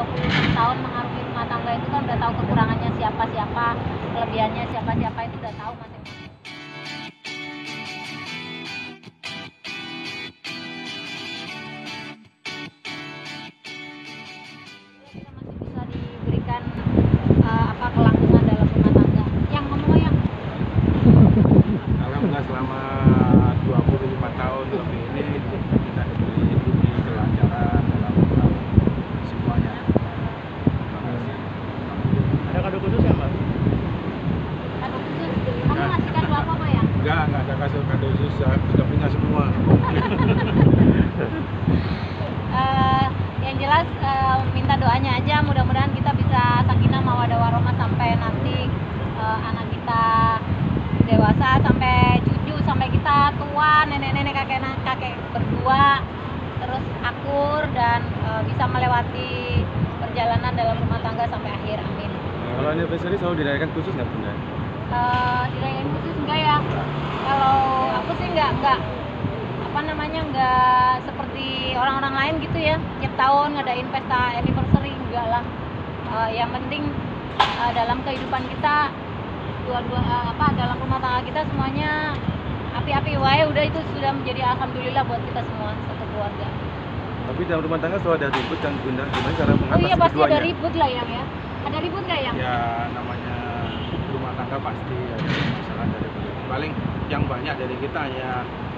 26 tahun mengarungi rumah tangga itu kan udah tahu kekurangannya siapa-siapa, kelebihannya siapa-siapa itu udah tahu masing-masing. Kita masih bisa diberikan kelangsungan dalam rumah tangga. Yang ngomong yang Alhamdulillah selama 25 tahun lebih ini kita diberi kelancaran dalam semuanya. Terima kasih. Ada kado khusus ya, Mbak? kado khusus, kamu ngasih kado apa Pak ya? Enggak ada kasih kado khusus, sudah punya semua. Yang jelas minta doanya aja, mudah-mudahan kita bisa sakinah mawaddah warahmah sampai nanti anak kita dewasa, sampai cucu, sampai kita tua, nenek-nenek, kakek berdua terus akur dan bisa melewati perjalanan dalam rumah tangga sampai akhir, amin. Kalau anniversary selalu dirayakan khusus nggak Bunda? Dirayain khusus enggak ya? Kalau aku sih enggak seperti orang-orang lain gitu ya, tiap tahun ngadain pesta anniversary, enggak lah. Yang penting dalam kehidupan kita dalam rumah tangga kita semuanya api-api wae, udah itu sudah menjadi alhamdulillah buat kita semua satu keluarga. Tapi dalam rumah tangga selalu ada ribut kan Bunda? Gimana cara mengatasi Oh iya, pasti keduanya? ada ribut lah yang ya. Ada ribut nggak yang? Ya namanya rumah tangga pasti ada masalah dari paling yang banyak dari kita hanya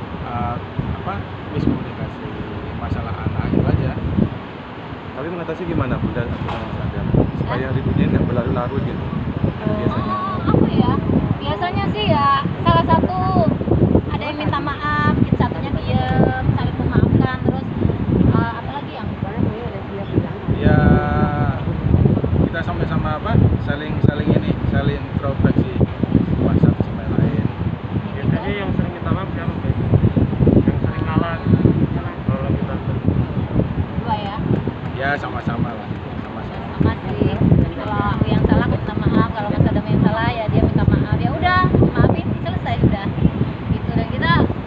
miskomunikasi masalah anak itu aja. Tapi mengatasi gimana Bunda supaya ributnya nggak berlarut-larut gitu? Biasanya. Apa ya? Biasanya sih ya salah satu ada yang minta maaf, satunya diem, saling memaafkan, terus apa lagi yang? Ya kita sama-sama saling introspeksi satu sama yang lain. Biasanya yang sering minta maaf siapa, Mbak? Yang sering ngalah kalau kita Dua ya? Ya sama-sama lah, sama-sama. Sama sih. Kalau aku yang salah aku minta maaf, kalau Mas Adam yang salah ya dia minta maaf, ya udah maafin, selesai udah gitu. Dan kita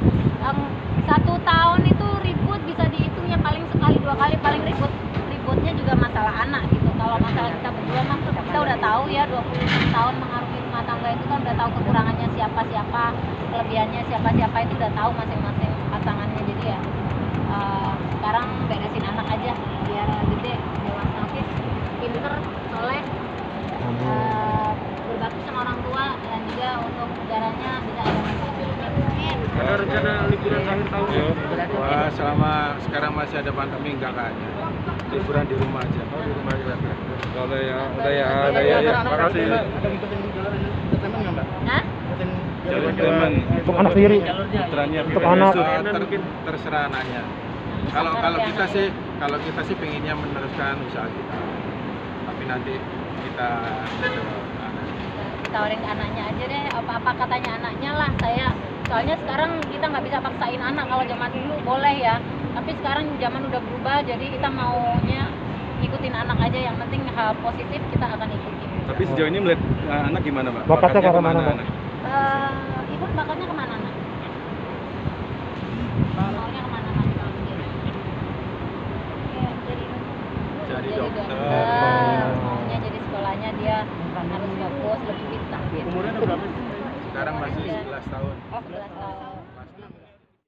1 tahun itu ribut bisa dihitungnya paling sekali 2 kali, paling ributnya juga masalah anak gitu. Kalau masalah kita berdua mah kita udah tahu ya, 26 tahun mengarungi rumah tangga itu kan udah tahu kekurangannya siapa-siapa, kelebihannya siapa-siapa itu udah tahu masing-masing pasangannya. Jadi ya sekarang beresin anak aja biar gede, dewasa, oke, pinter, soleh, berbakti sama orang tua, dan juga untuk negaranya bisa ada manfaatnya. ada rencana liburan akhir tahun ya? Wah, selama sekarang masih ada pandemi enggak kayaknya. Liburan di rumah aja. Oh, di rumah aja. Kalau ya, Ada makasih. Ada ngikutin entertainment nggak, Mbak? Hah? Ngikutin Entertainment. Untuk anak sendiri. Putranya Untuk anak. terserah anaknya. Kalau kita sih pengennya meneruskan usaha kita. Tapi nanti kita Tawarin ke anaknya aja deh, apa katanya anaknya lah. Soalnya sekarang kita nggak bisa paksain anak. Kalau zaman dulu boleh ya, tapi sekarang zaman udah berubah, jadi kita maunya ikutin anak aja. Yang penting hal positif kita akan ikuti. Tapi sejauh ini melihat anak gimana, Mbak? Bakatnya ke mana, Mbak? anak? Ibu bakatnya kemana nak? Maunya kemana nak kalau dia? Ya, jadi dokter. Maunya jadi sekolahnya dia harus fokus lebih pintar. umurnya udah berapa sih? Sekarang masih 11 tahun. Oh, 11 tahun.